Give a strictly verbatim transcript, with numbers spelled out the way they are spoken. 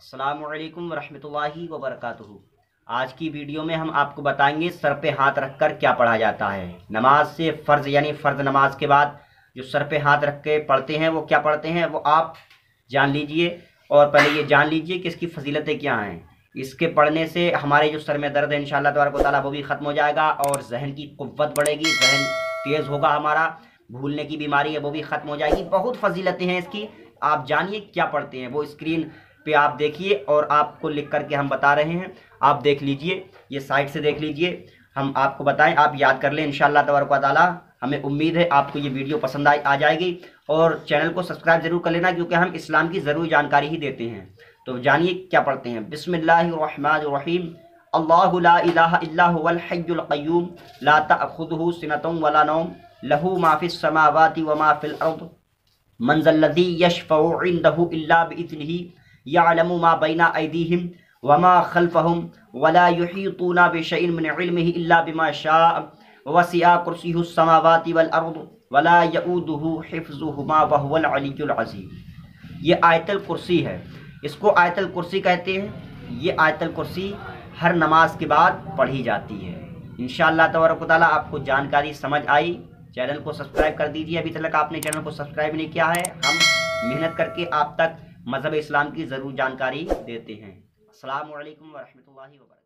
अस्सलामु अलैकुम वरहमतुल्लाहि वबरकातुहू। आज की वीडियो में हम आपको बताएंगे सर पे हाथ रखकर क्या पढ़ा जाता है। नमाज से फ़र्ज़ यानी फ़र्ज़ नमाज के बाद जो सर पे हाथ रख के पढ़ते हैं वो क्या पढ़ते हैं वो आप जान लीजिए। और पहले ये जान लीजिए कि इसकी फ़जीलतें क्या हैं। इसके पढ़ने से हमारे जो सर में दर्द है इंशाअल्लाह तबारक व तआला वो भी ख़त्म हो जाएगा और जहन की कुव्वत बढ़ेगी, जहन तेज़ होगा, हमारा भूलने की बीमारी है वो भी ख़त्म हो जाएगी। बहुत फ़जीलतें हैं इसकी, आप जानिए क्या पढ़ते हैं वो स्क्रीन पे आप देखिए और आपको लिख करके हम बता रहे हैं, आप देख लीजिए, ये साइड से देख लीजिए, हम आपको बताएं, आप याद कर लें इंशाअल्लाह तबारक व तआला। हमें उम्मीद है आपको ये वीडियो पसंद आई आ जाएगी और चैनल को सब्सक्राइब जरूर कर लेना क्योंकि हम इस्लाम की ज़रूरी जानकारी ही देते हैं। तो जानिए क्या पढ़ते हैं। बिस्मिल्लाहिर्रहमानिर्रहीम। अल्लाहु ला इलाहा इल्ला हुवल हय्युल क़य्यूम ला तअख़ुज़ुहु सिनतुन वला नौम लहू मा फ़िस समावाति व मा फ़िल अर्द मन ज़ल्लज़ी यशफ़उ इंदहु इल्ला बिइज़्निही यअलमु मा बैना अयदीहिम व मा ख़ल्फ़हुम वला युहीतूना बिशैइन मिन इल्मिही इल्ला बिमा शाअ वसिअ कुर्सियुहुस समावाति वल अर्द वला यऊदुहु हिफ़्ज़ुहुमा व हुवल अलिय्युल अज़ीम। ये आयतुल कुर्सी है, इसको आयतुल कुर्सी कहते हैं। ये आयतुल कुर्सी हर नमाज के बाद पढ़ी जाती है। इंशाअल्लाह तबारक व तआला आपको जानकारी समझ आई। चैनल को सब्सक्राइब कर दीजिए, अभी तक आपने चैनल को सब्सक्राइब नहीं किया है। हम मेहनत करके आप तक मज़हब इस्लाम की ज़रूर जानकारी देते हैं। अस्सलामु अलैकुम वरहमतुल्लाहि वबरकातुहू।